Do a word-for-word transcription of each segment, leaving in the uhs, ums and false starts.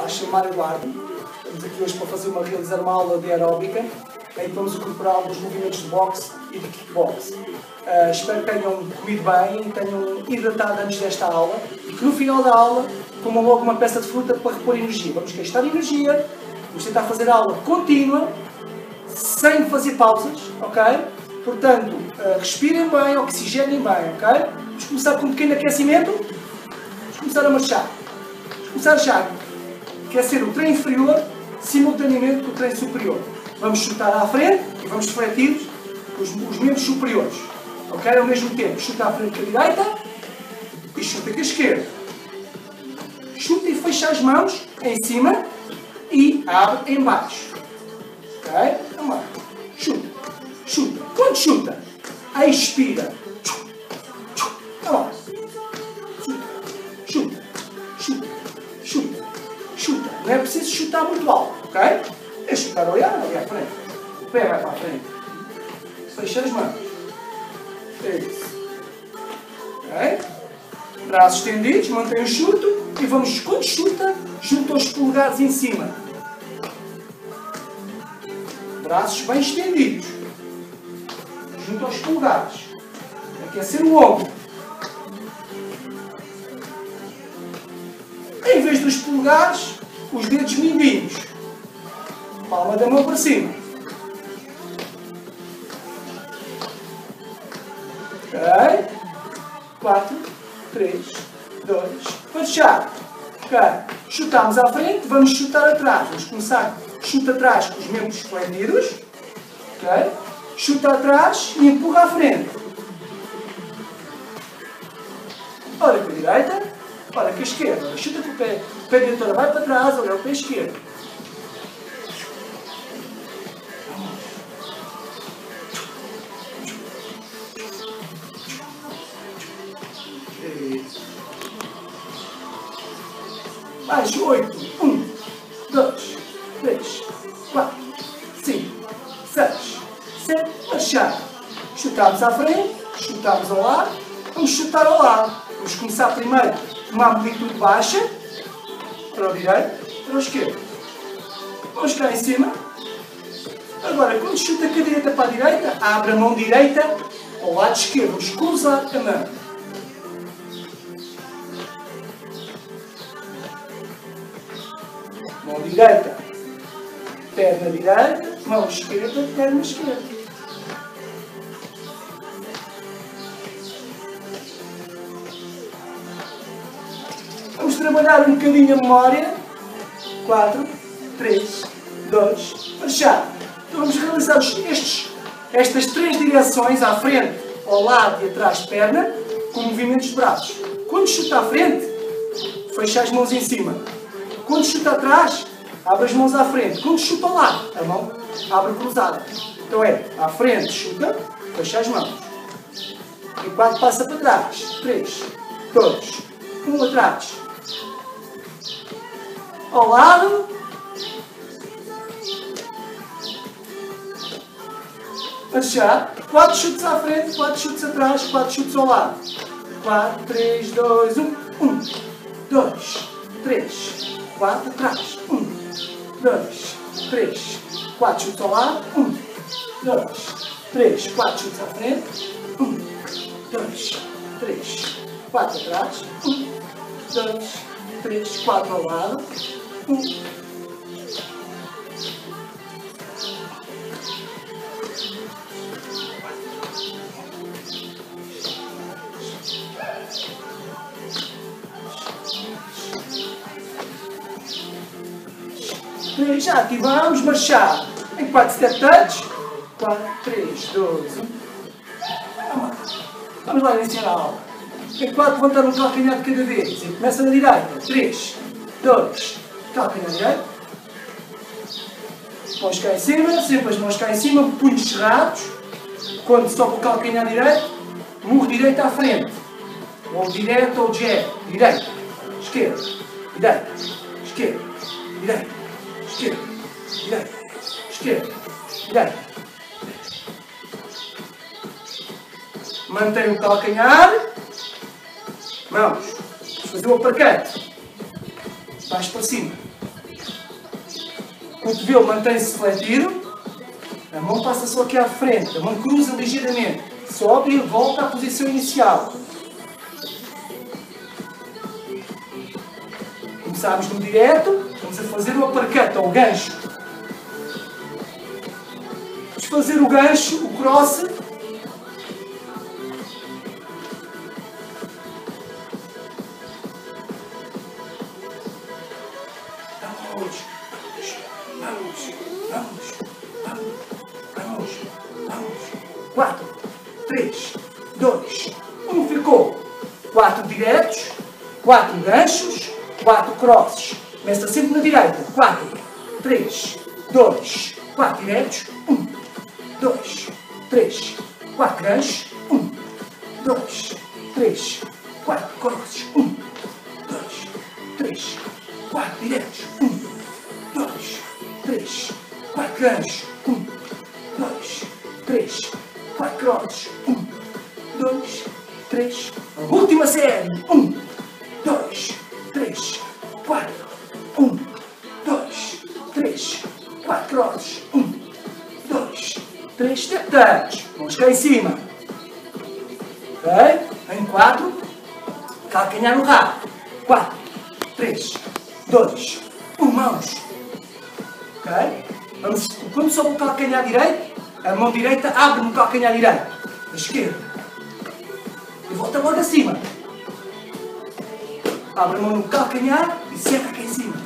Olá, chamo Mário Eduardo. Estamos aqui hoje para fazer uma, realizar uma aula de aeróbica em que vamos incorporar alguns movimentos de boxe e de kickbox. Uh, espero que tenham comido bem, tenham hidratado antes desta aula e que no final da aula comam logo uma peça de fruta para repor energia. Vamos gastar energia, vamos tentar fazer a aula contínua, sem fazer pausas, ok? Portanto, uh, respirem bem, oxigenem bem, ok? Vamos começar com um pequeno aquecimento. Vamos começar a marchar. Vamos começar já a aquecer o trem inferior simultaneamente com o trem superior. Vamos chutar à frente e vamos refletir os, os membros superiores. Ok? Ao mesmo tempo, chuta à frente com a direita e chuta com a esquerda. Chuta e fecha as mãos em cima e abre em baixo. Ok? Vamos lá. Chuta. Chuta. Quando chuta, expira. Vamos lá. Chuta. Chuta. Chuta. Chuta. Não é preciso chutar muito alto. Ok? É chutar olhar ali à frente. O pé vai para a frente. Fecha as mãos. É isso. Ok? Braços estendidos, mantém o chuto. E vamos, quando chuta, junta os polegares em cima. Braços bem estendidos. Junta os polegares. Aquecer o ombro. Em vez dos polegares, os dedos mindinhos. Palma da mão para cima. Ok? quatro, três, dois, fechar. Ok? Chutamos à frente, vamos chutar atrás. Vamos começar. Chuta atrás com os membros expandidos. Ok? Chuta atrás e empurra à frente. Ora com a direita, ora com a esquerda. Chuta com o pé. O pé direito vai para trás, olha o pé esquerdo. Mais oito. Um, dois, três, quatro, cinco, seis, sete. Marchar. Chutamos à frente, chutamos ao lado. Vamos chutar ao lado. Vamos começar primeiro com uma amplitude baixa. Para o direito, para o esquerdo. Vamos cá em cima. Agora, quando chuta com a direita para a direita, abre a mão direita ao lado esquerdo. Vamos cruzar a mão. Mão direita, perna direita, mão esquerda, perna esquerda. Vamos trabalhar um bocadinho a memória. quatro, três, dois, marchar. Então vamos realizar estes, estas três direções, à frente, ao lado e atrás de perna, com movimentos de braços. Quando chuta à frente, fecha as mãos em cima. Quando chuta atrás, abre as mãos à frente. Quando chuta ao lado, a mão abre cruzada. Então é, à frente, chuta, fecha as mãos. Enquanto passa para trás. três, dois, um atrás. Ao lado. Marchar. quatro chutes à frente, quatro chutes atrás, quatro chutes ao lado. quatro, três, dois, um. um, dois, três. quatro atrás. um, dois, três, quatro chutes ao lado. um, dois, três, quatro chutes à frente. um, dois, três, quatro atrás. um, dois, três, quatro ao lado. um, já ativamos, marchar em quatro step touch. quatro, três, dois, um. Vamos lá iniciar a aula. Em quatro, levantar um calcanhar de cada vez. E começa na direita. três, dois, calcanhar direito. Mãos cá em cima, sempre as mãos cá em cima, punhos cerrados. Quando sobe o calcanhar direito, murro direito à frente. Ou direto ou jab. Direito, esquerda, direita, esquerda, direita. Esquerda, direita, esquerda, direita. Mantém o calcanhar. Vamos fazer o uppercut. Baixo para cima. O cotovelo mantém-se fletido. A mão passa só aqui à frente. A mão cruza ligeiramente. Sobe e volta à posição inicial. Começámos no direto. Vamos a fazer o uppercut, ou o gancho. Vamos fazer o gancho, o cross. Vamos, vamos, vamos, vamos, vamos, vamos. Quatro, três, dois, um. Ficou. Quatro diretos, quatro ganchos, quatro crosses. Começa sempre na direita. Quatro, três, dois, quatro diretos. Um, dois, três, quatro ganchos. Um, dois, três, quatro crosses. Um, dois, três, quatro diretos. Um, dois, três, quatro ganchos. Um, dois, três, quatro crosses. Um, dois, três. A última série. Um, dois, três, quatro. Um, dois, três, quatro crosses. Um, dois, três, step touch. Vamos cá em cima. Ok? Em quatro. Calcanhar no rabo. Quatro, três, dois, um. Mãos. Ok? Vamos, quando sobe o calcanhar direito, a mão direita abre no calcanhar direito. A esquerda. E volta logo acima. Abre a mão no calcanhar e senta aqui em cima.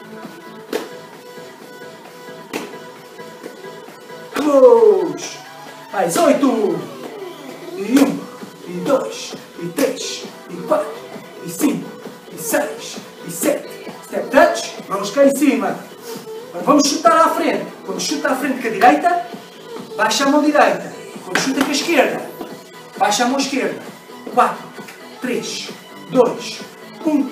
Vamos! Mais oito! E um, e dois, e três, e quatro, e cinco, e seis, e sete. Step touch. Vamos cá em cima. Agora vamos chutar à frente. Quando chuta à frente com a direita, baixa a mão direita. Quando chuta com a esquerda, baixa a mão esquerda. quatro, três, dois, um.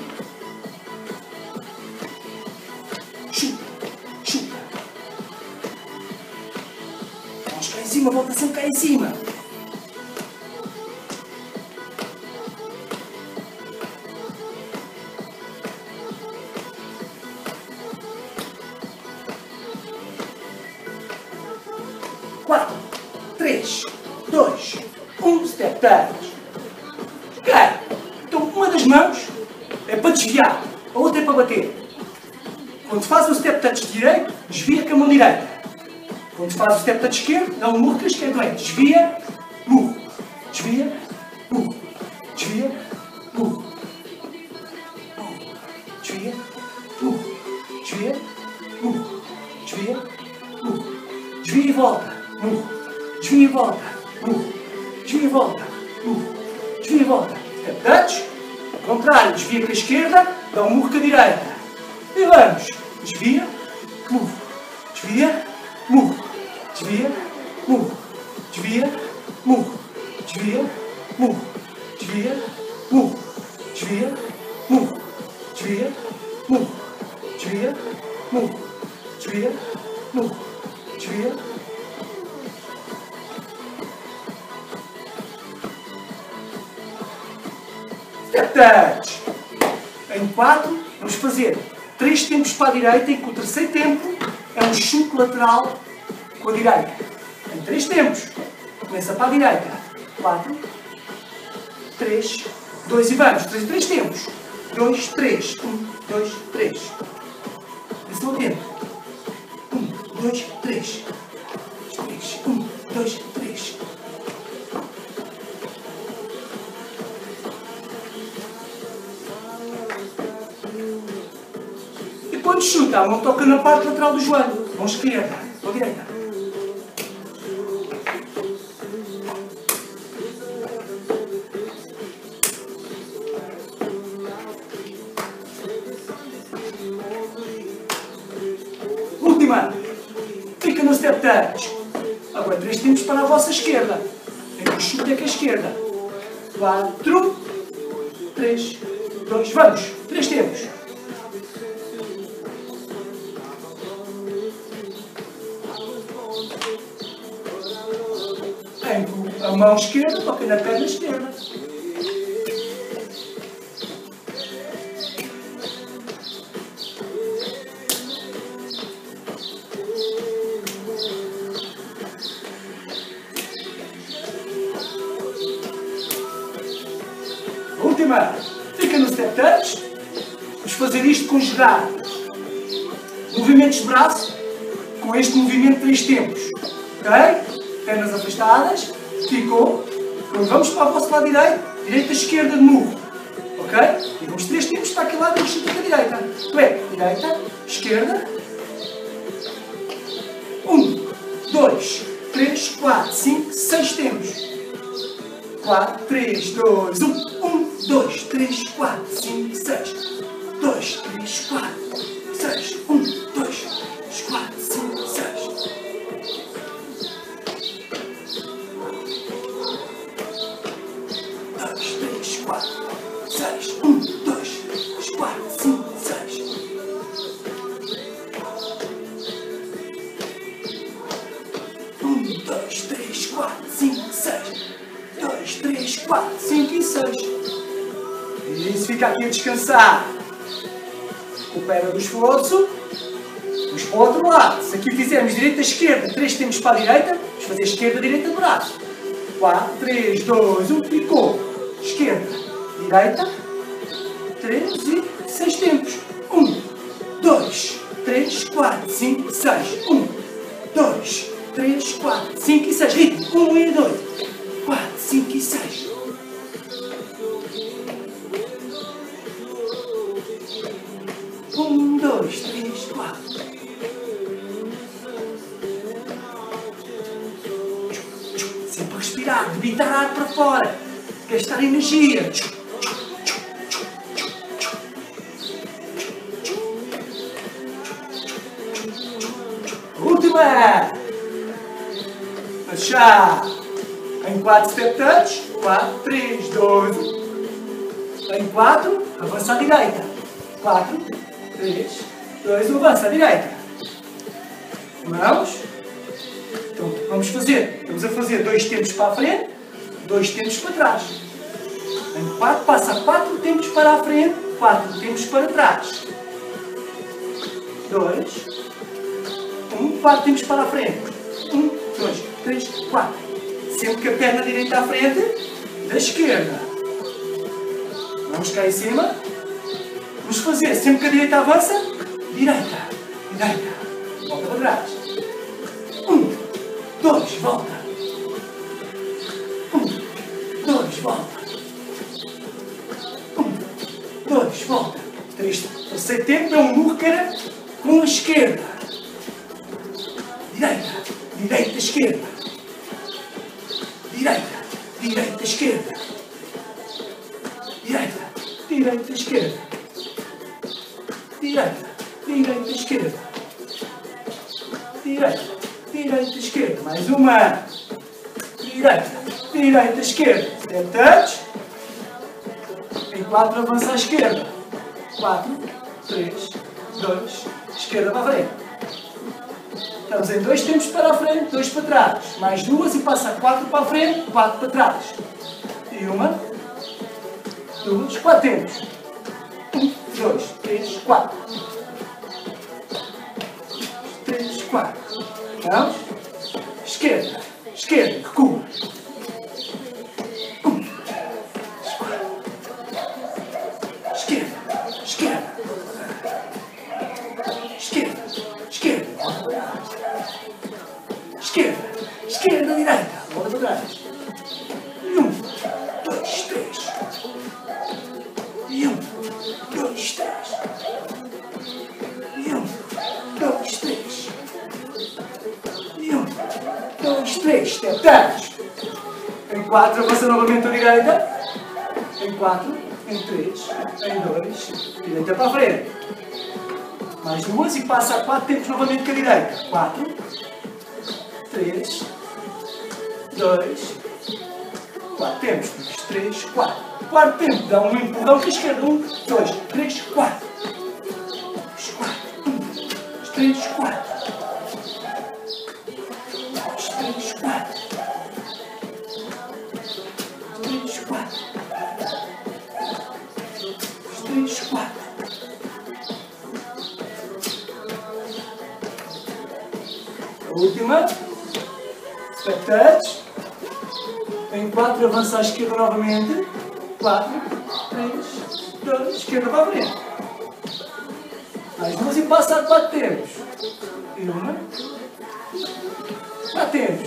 Chuta, chuta. Vamos cá em cima, volta sempre cá em cima. quatro, três, dois, um. Step touch. Ok. Então uma das mãos é para desviar, a outra é para bater. Quando faz o step touch direito, desvia com a mão direita. Quando faz o step touch esquerdo, dá um murro com a esquerda. Desvia, murro. Desvia, murro. Desvia, murro. Desvia, murro. Desvia, murro. Desvia, murro. Desvia e volta. Murro. Desvia e volta. Murro. Desvia e volta. Murro. Desvia e volta. Step touch. Ao contrário, desvia com a esquerda, dá um murro com a direita. E vamos. Desvia, murro. Desvia, murro. Desvia, murro. Desvia, murro. Desvia, murro. Desvia, murro. Desvia, murro. Desvia, murro. Desvia, murro. Desvia, murro. Desvia. Step touch. Em quatro, vamos fazer três tempos para a direita, e que o terceiro tempo é um chute lateral com a direita. Em três tempos. Começa para a direita. quatro, três, dois e vamos. três, três tempos. dois, três. um, dois, três. Esse é o tempo. um, dois, três. um, dois, três. E quando chuta, a mão toca na parte lateral do joelho. Mão esquerda, ou direita. Última. Fica no step touch. Agora três tempos para a vossa esquerda. Então chute é com a esquerda. quatro, três, dois, vamos. três tempos. Em a mão esquerda toca na perna esquerda. Última. Fica no step touch. Vamos fazer isto com girar. Movimentos de braço com este movimento de três tempos. Ok? Pernas afastadas. Ficou. Quando vamos para o vosso lado direito, direita, esquerda de novo. Ok? E vamos três tempos para aquele lado e vamos para a direita. Isto é, direita, esquerda. Um, dois, três, quatro, cinco, seis tempos. quatro, três, dois, um. um, dois, três, quatro, cinco, seis. dois, três, quatro, seis. um, dois, três, quatro, cinco, seis. dois, três, quatro, seis. um, dois, três, quatro, cinco, seis. um, dois, três, quatro, cinco, seis. dois, três, quatro, cinco e seis. Isso, fica aqui a descansar. Recupera do esforço. Vamos para o outro lado. Se aqui fizermos direita, esquerda, três tempos para a direita, vamos fazer esquerda, direita, braço. quatro, três, dois, um, ficou. Esquerda, direita, três e seis tempos. um, dois, três, quatro, cinco, seis. um, dois, três, quatro, cinco e seis. Ritmo. um e dois. quatro, cinco e seis. um, dois, três, quatro. Sempre a respirar, debitar ar para fora. Gastar energia. Última. Fechar. Em quatro step touch. quatro, três, dois, um. Em quatro, avança à direita. quatro, três, dois, um, avança à direita. Mãos. Então, vamos fazer. Estamos a fazer dois tempos para a frente, dois tempos para trás. Em quatro, passa quatro tempos para a frente, quatro tempos para trás. dois, um, quatro tempos para a frente. um, dois, três, quatro. Sempre que a perna direita à frente, da esquerda. Vamos cá em cima. Vamos fazer, sempre que a direita avança, direita, direita. Volta para trás. Um, dois, volta. Um, dois, volta. Um, dois, volta. Três. Terceiro tempo é um múrcara com a esquerda. Direita, direita, esquerda. Direita, direita, esquerda. Direita, direita, esquerda. Direita, direita, esquerda. Direita, direita, esquerda. Mais uma. Direita, direita, esquerda. Step touch. Em quatro, avança à esquerda. quatro, três, dois, esquerda para a frente. Estamos em dois tempos para a frente, dois para trás. Mais duas e passa quatro para a frente, quatro para trás. E uma, duas, quatro tempos. Um, dois, três, quatro. Três, quatro. Vamos. Esquerda, esquerda, recua. Um, esquerda, esquerda. Esquerda, esquerda. Esquerda, esquerda, direita. Volta para trás. E um, dois, três. E um, dois, três. E um, dois, três. E um, dois, três. Step touch. Em quatro, avança novamente a direita. Em quatro, em três, em dois. Direita para a frente. Mais duas e passa a quatro tempos novamente com a direita. quatro, três, dois, quatro tempos. três, quatro. Quarto tempo. Dá um empurrão com a esquerda. um, dois, três, quatro. um, dois, três, quatro. dois, três, quatro. três, quatro. três, quatro. A última. Step touch. Em quatro, avança à esquerda novamente. quatro, três, dois, esquerda para a frente. Mais duas e passar, batemos. E uma. Batemos.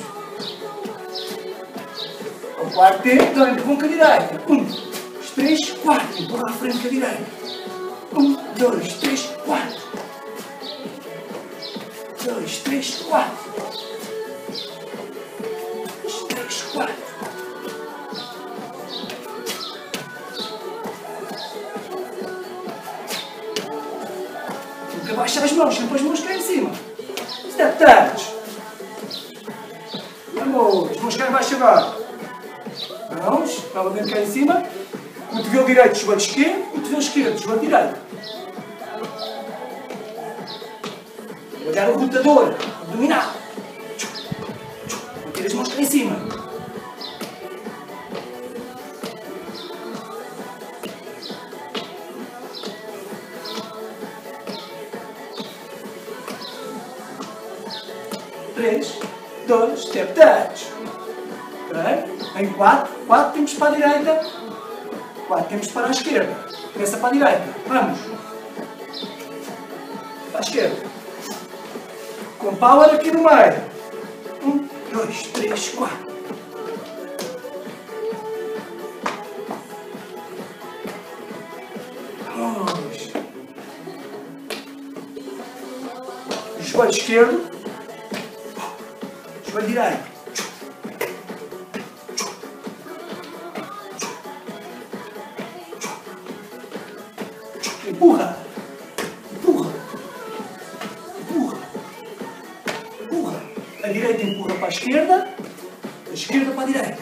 O quarto tempo, então empurram com a direita. Um, dois, três, quatro. Empurra à frente com a direita. Um, dois, três, quatro. Dois, três, quatro. Dois, três, quatro. Nunca baixa as mãos, sempre as mãos cá em cima. Step touch. Vamos, as mãos cá em baixo agora. Mãos, novamente cá em cima. Cotovelo direito, joelho esquerdo. Cotovelo esquerdo, joelho direito. Olhar o rotador, abdominal. Manter as mãos cá em cima. Três, dois, step touch. Ok? Em quatro, quatro temos para a direita. Quatro temos para a esquerda. Começa para a direita. Vamos. Para a esquerda. Com power aqui no meio. Um, dois, três, quatro. Vamos. Joelho esquerdo. Joelho direito. Empurra. Empurra. Empurra. Empurra. A direita empurra para a esquerda. A esquerda para a direita.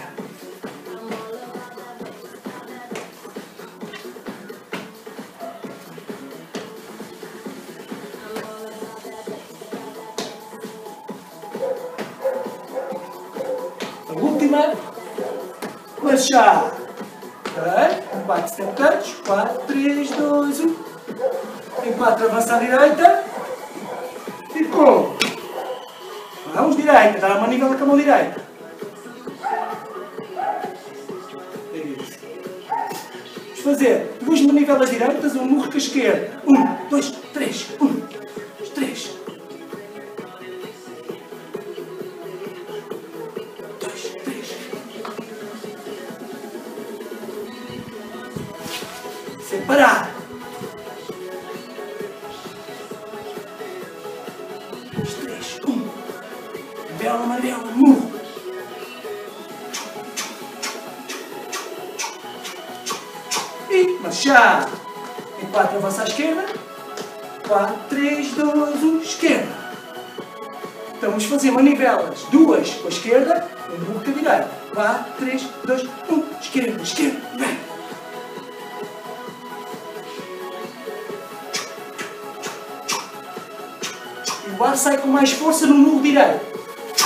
A última. Marchar. Ok? quatro step touch. quatro, três, dois, um. Em quatro avança à direita. Ficou. Vamos direita. Dá a manivela com a mão direita. É isso. Vamos fazer duas manivelas direitas, um murro com a esquerda. Um, dois, três. Um, dois, três. Dois, três. Separar. Dois, três. Um. Manivela, manivela, murro. E marchar. Em quatro avança à esquerda. quatro, três, dois, um. Esquerda. Então vamos fazer manivelas. Duas com a esquerda. Um murro com a direita. quatro, três, dois, um. Esquerda, esquerda, direita. O ar sai com mais força no murro direito.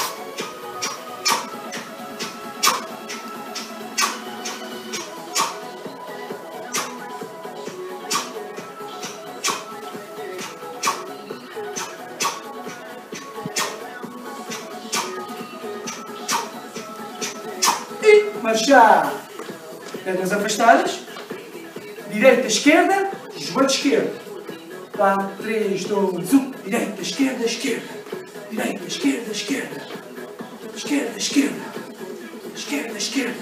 E marchar. Pernas afastadas. Direita, esquerda. Joelho esquerdo. quatro, três, dois, um. Direita, esquerda, esquerda. Direita, esquerda, esquerda. Esquerda, esquerda. Esquerda, esquerda.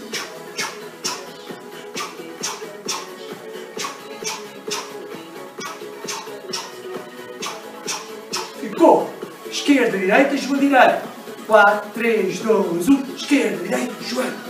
Ficou. Esquerda, direita, joelho direito. quatro, três, dois, um. Esquerda, direita, joelho.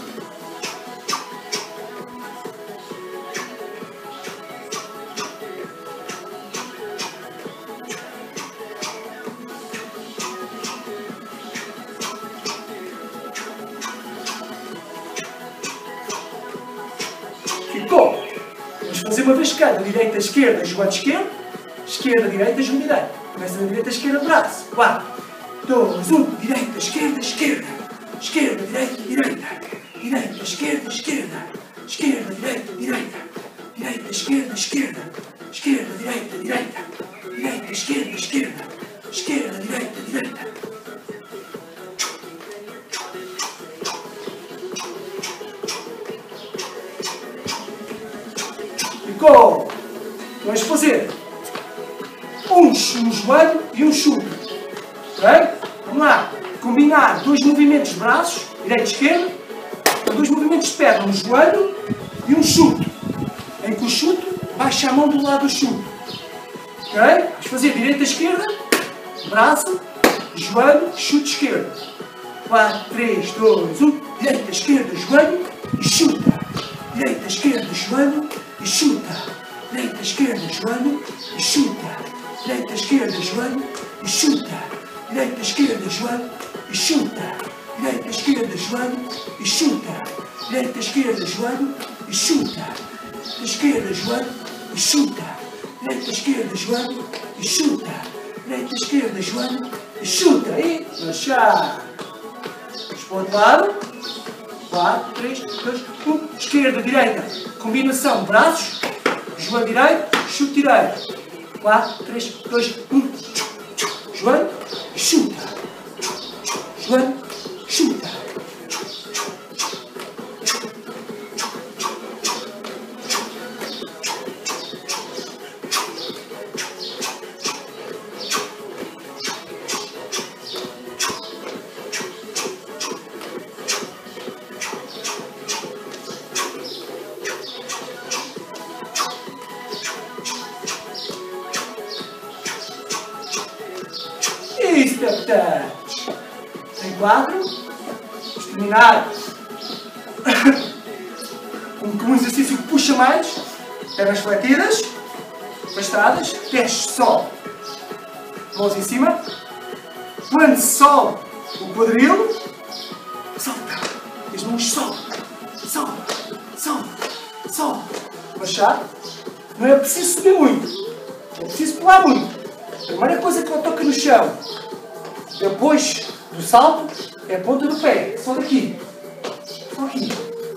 Ficou. Vamos fazer uma vez cada. Direita, esquerda, joelho esquerdo. Esquerda, direita, joelho direito. Começa na direita, esquerda, braço. quatro, dois, um. Direita, esquerda, esquerda. Esquerda, direita, direita. Direita, esquerda, esquerda. Esquerda, direita, direita. Direita, esquerda, esquerda. Esquerda, direita, direita. Direita, esquerda, esquerda. Esquerda, direita, direita. go! Vamos fazer um no joelho e um chute. Ok? Vamos lá. Combinar dois movimentos de braços, direito e esquerdo, com dois movimentos de perna, um joelho e um chute. Em que o chute baixa a mão do lado do chute. Ok? Vamos fazer direita e esquerda, braço, joelho, chute esquerdo. quatro, três, dois, um. Direita, esquerda, joelho e chuta. Direita, esquerda, joelho e chuta. Direita, esquerda, joelho e chuta. Direita, esquerda, joelho e chuta. Direita, esquerda, joelho e chuta. Direita, esquerda, joelho e chuta. Direita, esquerda, joelho e chuta. Esquerda, joelho e chuta. Direita, esquerda, joelho e chuta. Direita, esquerda, joelho e chuta. E marchar. Vamos para o outro lado. quatro, três, dois, um. Esquerda, direita. Combinação. Braços. Joelho direito. Chute direito. quatro, três, dois, um. Joelho. Chuta. Joelho. Chuta. Step touch. Tem quatro. Vamos terminar com, com um exercício que puxa mais. Pernas fletidas, afastadas. Teste só. Mãos em cima. Quando sobe o quadril, solta. As mãos sobe. Sobe. Sobe. Sobe. Baixar. Não é preciso subir muito. É preciso pular muito. A primeira coisa que eu toco no chão, depois do salto, é a ponta do pé. Só daqui. Só aqui.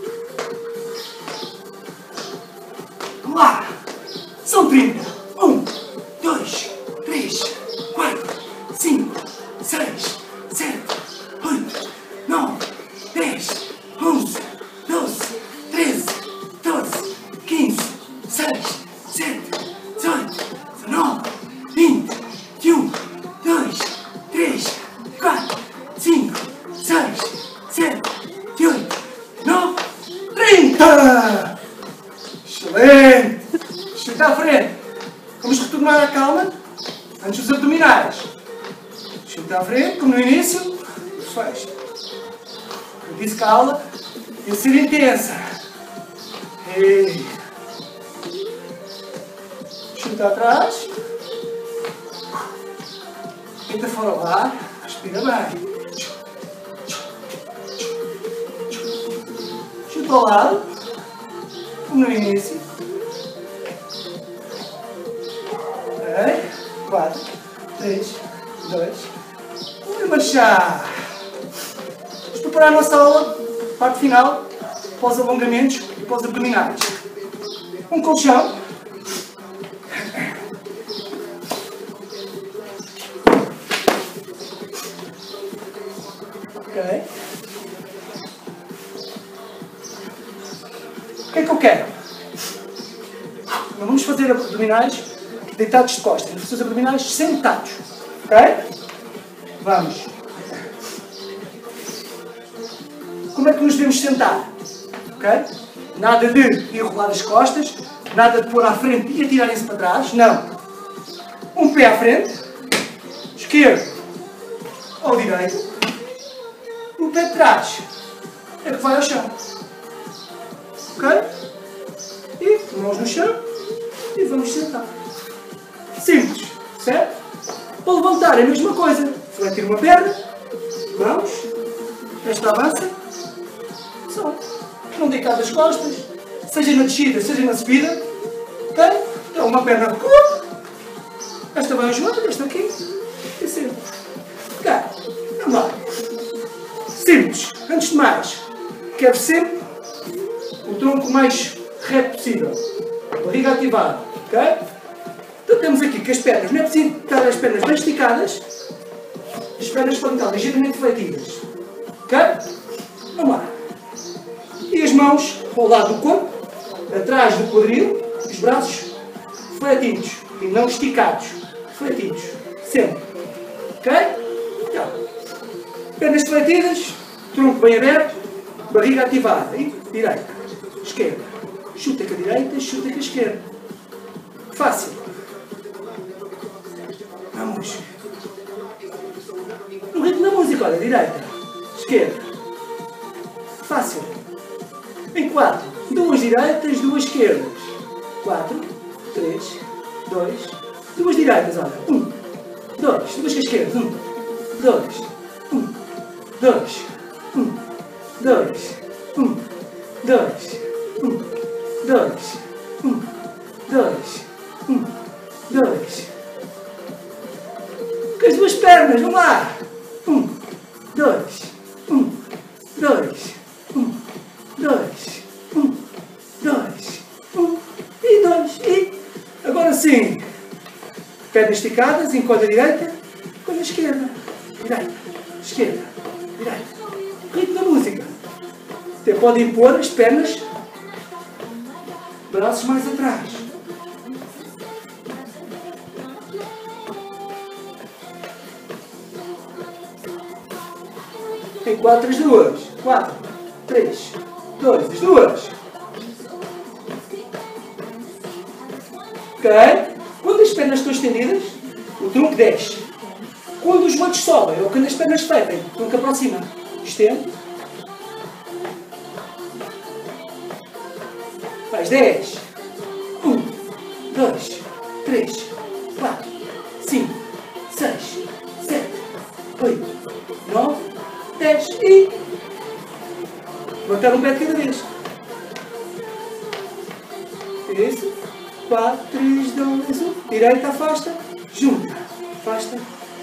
Vamos lá. São trinta. um, dois, três, quatro, cinco, seis, sete, oito, nove, dez, onze, doze, treze, catorze, quinze, dezesseis, dezessete, dezoito, dezenove, vinte, vinte e um, dois, três, quatro, cinco, seis, sete, oito, nove, trinta! Excelente! Chuta à frente. Vamos retornar a calma antes dos abdominais. Chuta à frente, como no início, fecha. Eu disse que a aula ia ser intensa. E... chuta atrás. Tenta fora o ar. Respira bem. Chuta ao lado, como no início. Ok? quatro, três, dois, um. E marchar. Vamos preparar a nossa aula, parte final, para os alongamentos e para os abdominais. Um colchão. Ok? O que é que eu quero? Não vamos fazer abdominais deitados de costas. Vamos fazer os abdominais sentados. Ok? Vamos. Como é que nos devemos sentar? Ok? Nada de enrolar as costas, nada de pôr à frente e atirarem-se para trás. Não. Um pé à frente, esquerdo ou direito. O pé de trás é que vai ao chão. Ok? E mãos no chão e vamos sentar. Simples, certo? Para levantar é a mesma coisa. Fletir uma perna, mãos, esta avança, só. Não deitar as costas, seja na descida, seja na subida. Ok? Então uma perna recua, esta vai ao joelho, esta aqui, e sempre. Ok? Vamos lá. Simples. Antes de mais, quero sempre o tronco mais reto possível. Barriga ativada. Ok? Então temos aqui que as pernas, não é preciso estar as pernas bem esticadas, as pernas podem estar ligeiramente fletidas. Ok? Vamos lá. E as mãos ao lado do corpo, atrás do quadril, Os braços fletinhos e não esticados. Fletinhos. Sempre. Ok? Então, pernas fletidas, tronco bem aberto, barriga ativada. E direita, esquerda. Chuta com a direita, chuta com a esquerda. Fácil. Vamos. No ritmo da música, olha, direita, esquerda. Fácil. Em quatro. Duas direitas, duas esquerdas. Quatro, três, dois, duas direitas, olha. Um, dois, duas esquerdas. Um, dois, um, dois, um, dois, um, dois, um, dois, um, dois, um, dois. Com as duas pernas, vamos lá. Um, dois, um, dois, um, dois, um, dois, um e dois. E agora sim, pernas esticadas, encolhe a direita, encolhe a esquerda. Direita, esquerda, direita. Ritmo da música. Até podem pôr as pernas, braços mais atrás. Em quatro, as duas. Quatro, três, dois, as duas. Ok? Quando as pernas estão estendidas, o tronco desce. Quando os joelhos sobem, ou quando as pernas fletem, o tronco aproxima. Estende. Mais dez. Um, dois, três, quatro, cinco, seis, sete, oito, nove, dez e... levantar um pé de cada vez. Isso. quatro, três, dois, um. Direita, afasta. Junta. Afasta.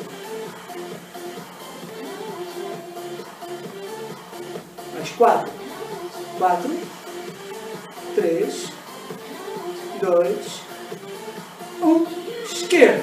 Mais quatro. quatro. três. dois. um. Esquerda.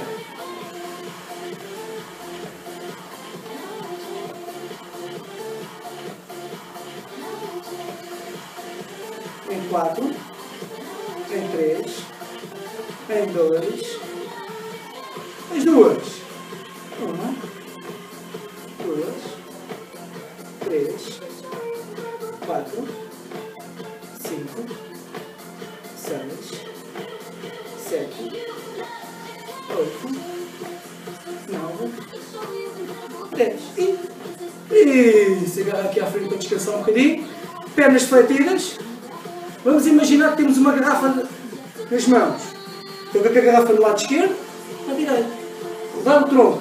Em quatro, em três, em dois, as duas. Uma, duas, três, quatro, cinco, seis, sete, oito, nove, dez. E isso, agarra aqui à frente para descansar um bocadinho. Pernas fletidas. Vamos imaginar que temos uma garrafa nas mãos. Estou com a garrafa no lado esquerdo, à direita. Levar o tronco.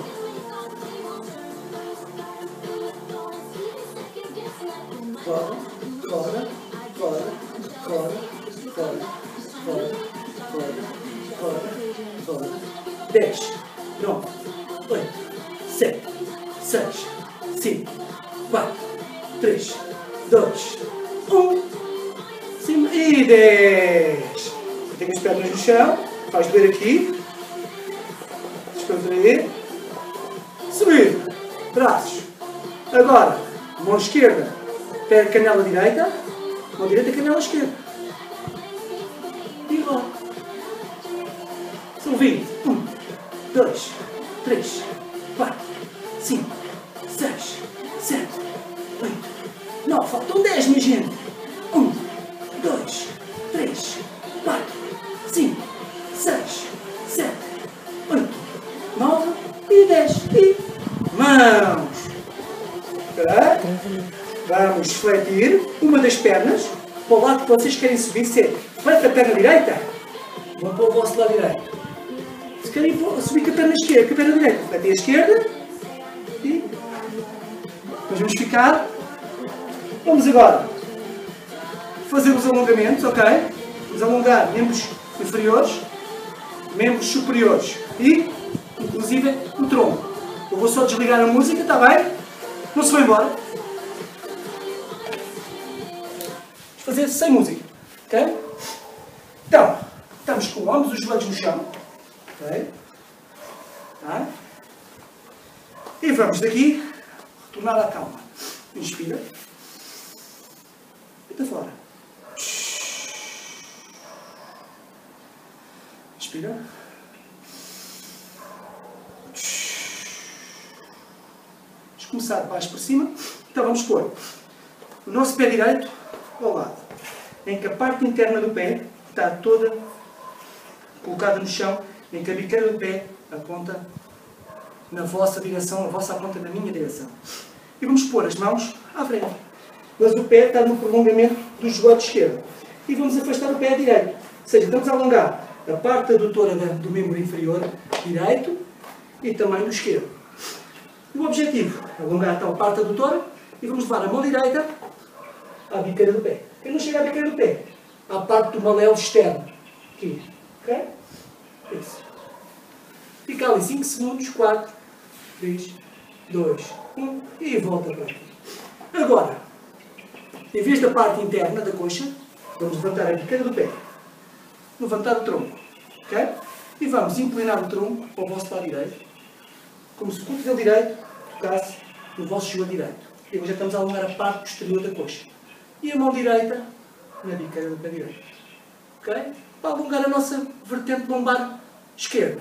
Fora, fora, fora, fora, fora, fora, fora, fora, fora. dez, nove, oito, sete, seis, cinco, quatro, três, dois, um. Cima e dez. Tenho as pernas no chão. Faz doer aqui. Descontrair. Subir. Braços. Agora, mão esquerda. Pé canela direita. Mão direita, canela esquerda. E rola. São vinte. um, dois, três, quatro, cinco, seis, sete, oito, nove. Faltam dez, minha gente. um, dois, três, quatro, cinco, seis, sete, oito, nove e dez. E mãos. Ok? Vamos fletir uma das pernas para o lado que vocês querem subir. Se flete a perna direita, vão para o vosso lado direito. Se querem subir com a perna esquerda, com a perna direita, fletem a esquerda. E depois vamos ficar. Vamos agora fazer os alongamentos, ok? Vamos alongar membros inferiores, membros superiores e, inclusive, o tronco. Eu vou só desligar a música, está bem? Não se vai embora. Vamos fazer sem música, ok? Então, estamos com ambos os joelhos no chão, ok? Tá? E vamos daqui retornar à calma. Inspira. Deita fora. Respira. Vamos começar de baixo para cima. Então vamos pôr o nosso pé direito ao lado, em que a parte interna do pé está toda colocada no chão, em que a biqueira do pé aponta na vossa direção, a vossa aponta na minha direção. E vamos pôr as mãos à frente. Mas o pé está no prolongamento do joelho esquerdo. E vamos afastar o pé direito. Ou seja, estamos a alongar a parte adutora do membro inferior direito e também do esquerdo. E o objetivo é alongar a tal parte adutora e vamos levar a mão direita à biqueira do pé. Quem não chega à biqueira do pé? À parte do malelo externo. Aqui. Ok? Isso. Fica ali cinco segundos. quatro, três, dois, um. E volta para aqui. Agora, em vez da parte interna da coxa, vamos levantar a biqueira do pé. Levantar o tronco. Ok? E vamos inclinar o tronco para o vosso lado direito. Como se o cotovelo direito tocasse no vosso joelho direito. E agora já estamos a alongar a parte posterior da coxa. E a mão direita na biqueira do pé direito. Ok? Para alongar a nossa vertente lombar esquerda.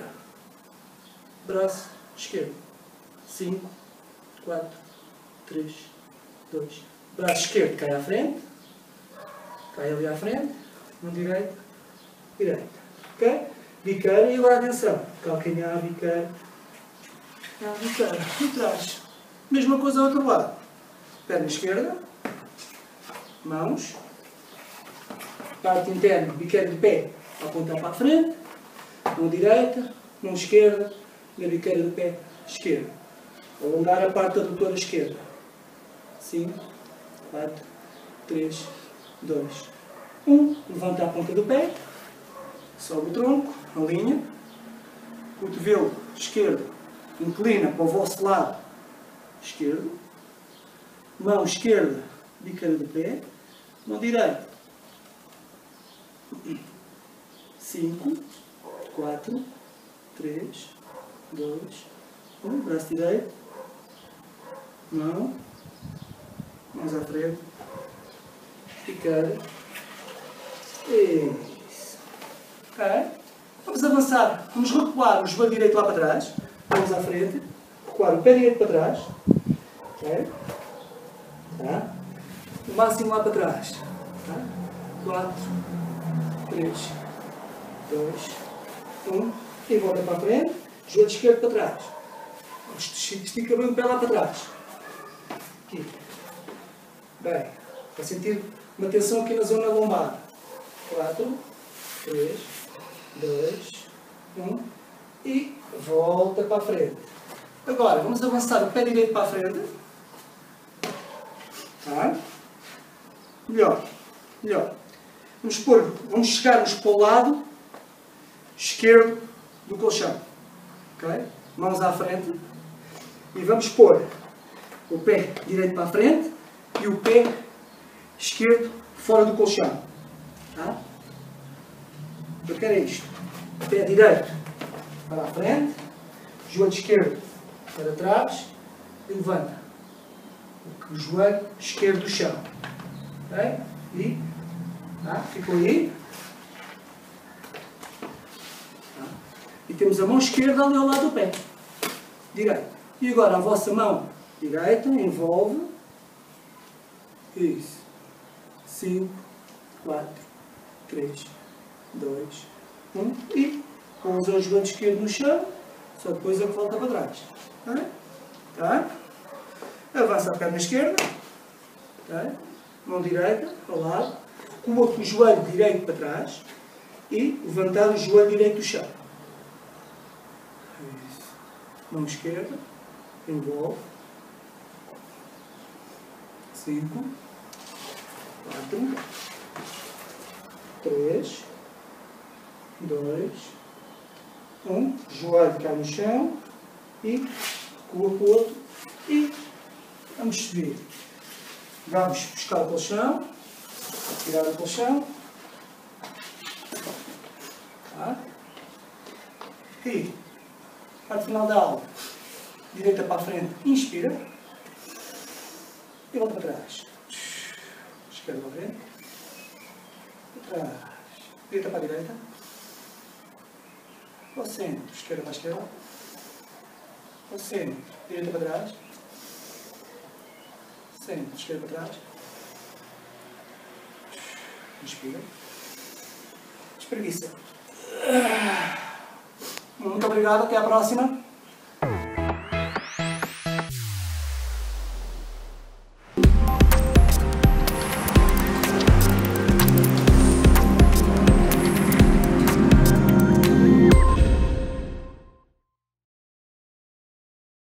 Braço esquerdo. cinco, quatro, três, dois. Braço esquerdo cai à frente. Cai ali à frente. Mão direita. Direita. Ok? Biqueira e agora atenção. Calcanhar, biqueira. Ah, biqueira. E trás. Mesma coisa ao outro lado. Perna esquerda. Mãos. Parte interna, biqueira de pé, apontar para a frente. Mão direita, mão esquerda, na biqueira do pé esquerdo. Alongar a parte adutora esquerda. cinco, quatro, três, dois, um. Levanta a ponta do pé. Sobe o tronco, alinha. Cotovelo esquerdo inclina para o vosso lado esquerdo. Mão esquerda, biqueira do pé. Mão direita. cinco, quatro, três, dois, um. Braço direito. Mão. Mãos à frente. Biqueira. Isso. Ok? Vamos avançar. Vamos recuar o joelho direito lá para trás. Mãos à frente. Recuar o pé direito para trás. Ok? Tá? O máximo lá para trás. Tá? quatro, três, dois, um. E volta para a frente. Joelho esquerdo para trás. Estica bem o pé lá para trás. Aqui. Bem. Para sentir uma tensão aqui na zona lombar. quatro, três, dois, um. E volta para a frente. Agora, vamos avançar o pé direito para a frente. Tá? Melhor. Melhor. Vamos, pôr, vamos chegar-nos para o lado esquerdo do colchão. Okay? Mãos à frente. E vamos pôr o pé direito para a frente e o pé esquerdo fora do colchão. Tá? Eu quero é isto. Pé direito para a frente. Joelho esquerdo para trás. E levanta o joelho esquerdo do chão. Okay? E tá? Ficou aí. Tá? E temos a mão esquerda ali ao lado do pé. Direito. E agora a vossa mão direita envolve. Isso. cinco, quatro, três, dois, um. E pousa o joelho esquerdo no chão. Só depois é que volta para trás. Tá? Tá? Avança a perna esquerda. Tá? Mão direita ao lado. Recua o joelho direito para trás. E levantar o joelho direito do chão. Isso. Mão esquerda. Envolve. cinco, quatro, três, dois, um. Joelho cai no chão. E recua para o outro. E vamos subir. Vamos buscar o colchão. Tirar o colchão. Tá? E, parte final da aula. Direita para a frente. Inspira. E volta para trás. Esquerda para a frente. Para trás. Direita para a direita. Ao centro, esquerda para a esquerda. Ao centro, direita para trás. Centro, esquerda para trás. Inspira. Espreguiça. Muito obrigado, até à próxima.